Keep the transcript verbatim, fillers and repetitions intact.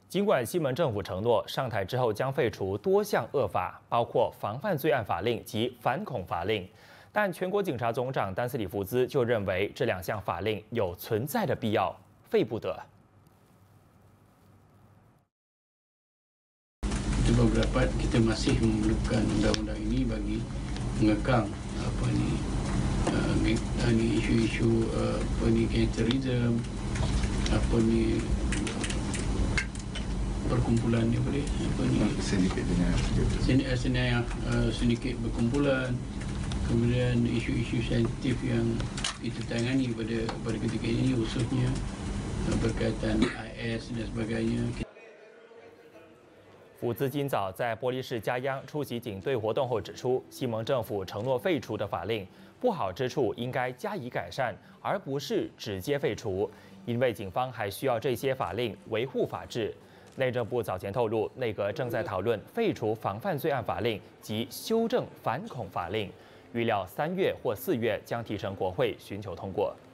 尽管西蒙政府承诺上台之后将废除多项恶法，包括防范罪案法令及反恐法令，但全国警察总长丹斯里福兹就认为这两项法令有存在的必要，废不得。 Kita berpendapat kita masih memerlukan undang-undang ini bagi mengekang apa ni uh, ni isu-isu uh, apa ni gangsterism, apa ni perkumpulan ni boleh apa ni sindiket dengan sindiket uh, sindiket berkumpulan, kemudian isu-isu sensitif yang ditangani pada pada ketika ini khususnya uh, berkaitan I S dan sebagainya. 福兹今早在玻璃市加央出席警队活动后指出，西蒙政府承诺废除的法令不好之处应该加以改善，而不是直接废除，因为警方还需要这些法令维护法治。内政部早前透露，内阁正在讨论废除防范罪案法令及修正反恐法令，预料三月或四月将提呈国会寻求通过。